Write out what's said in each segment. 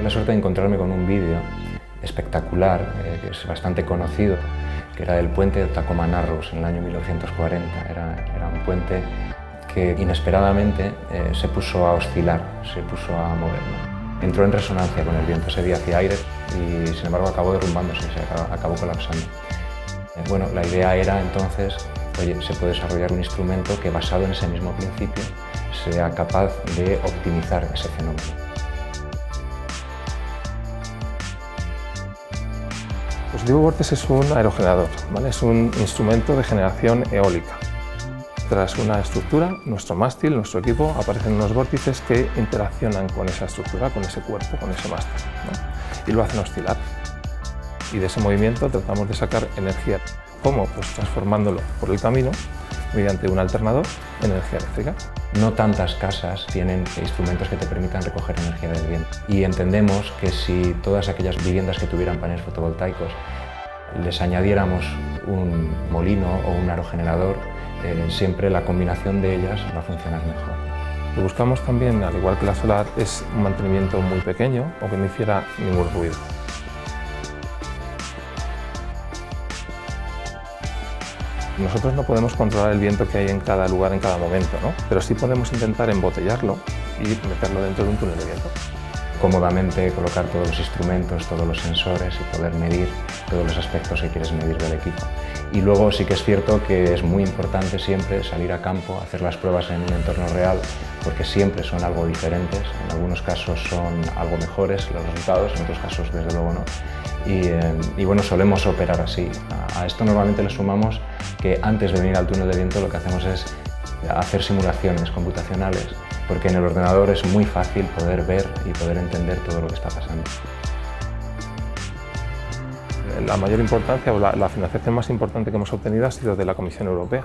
la suerte de encontrarme con un vídeo espectacular, que es bastante conocido, que era el puente de Tacoma Narrows en el año 1940. Era un puente que inesperadamente se puso a oscilar, se puso a mover, ¿no? Entró en resonancia con el viento, ese día hacía aire y sin embargo acabó derrumbándose, acabó colapsando. Bueno, la idea era entonces, oye, se puede desarrollar un instrumento que basado en ese mismo principio sea capaz de optimizar ese fenómeno. El dispositivo Vortex es un aerogenerador, ¿vale? Es un instrumento de generación eólica. Tras una estructura, nuestro mástil, nuestro equipo, aparecen unos vórtices que interaccionan con esa estructura, con ese cuerpo, con ese mástil, ¿no? Y lo hacen oscilar. Y de ese movimiento tratamos de sacar energía. ¿Cómo? Pues transformándolo por el camino mediante un alternador en energía eléctrica. No tantas casas tienen instrumentos que te permitan recoger energía del viento. Y entendemos que si todas aquellas viviendas que tuvieran paneles fotovoltaicos les añadiéramos un molino o un aerogenerador, siempre la combinación de ellas va a funcionar mejor. Lo que buscamos también, al igual que la solar, es un mantenimiento muy pequeño o que no hiciera ningún ruido. Nosotros no podemos controlar el viento que hay en cada lugar, en cada momento, ¿no? Pero sí podemos intentar embotellarlo y meterlo dentro de un túnel de viento. Cómodamente colocar todos los instrumentos, todos los sensores y poder medir todos los aspectos que quieres medir del equipo. Y luego sí que es cierto que es muy importante siempre salir a campo, hacer las pruebas en un entorno real, porque siempre son algo diferentes. En algunos casos son algo mejores los resultados, en otros casos desde luego no. Y bueno, solemos operar así. A esto normalmente le sumamos que antes de venir al túnel de viento lo que hacemos es hacer simulaciones computacionales, porque en el ordenador es muy fácil poder ver y poder entender todo lo que está pasando. La mayor importancia o la financiación más importante que hemos obtenido ha sido de la Comisión Europea.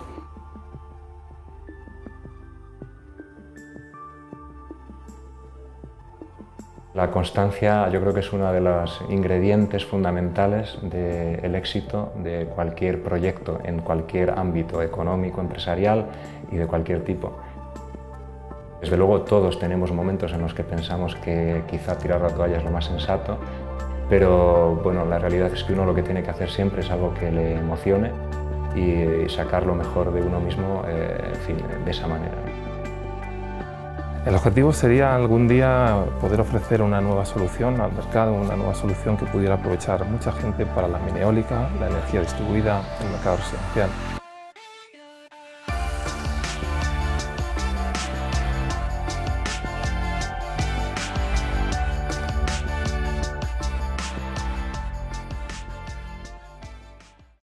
La constancia yo creo que es uno de los ingredientes fundamentales del éxito de cualquier proyecto en cualquier ámbito económico, empresarial y de cualquier tipo. Desde luego todos tenemos momentos en los que pensamos que quizá tirar la toalla es lo más sensato, pero bueno, la realidad es que uno lo que tiene que hacer siempre es algo que le emocione y sacar lo mejor de uno mismo, en fin, de esa manera. El objetivo sería algún día poder ofrecer una nueva solución al mercado, una nueva solución que pudiera aprovechar mucha gente para la mini eólica, la energía distribuida, el mercado residencial.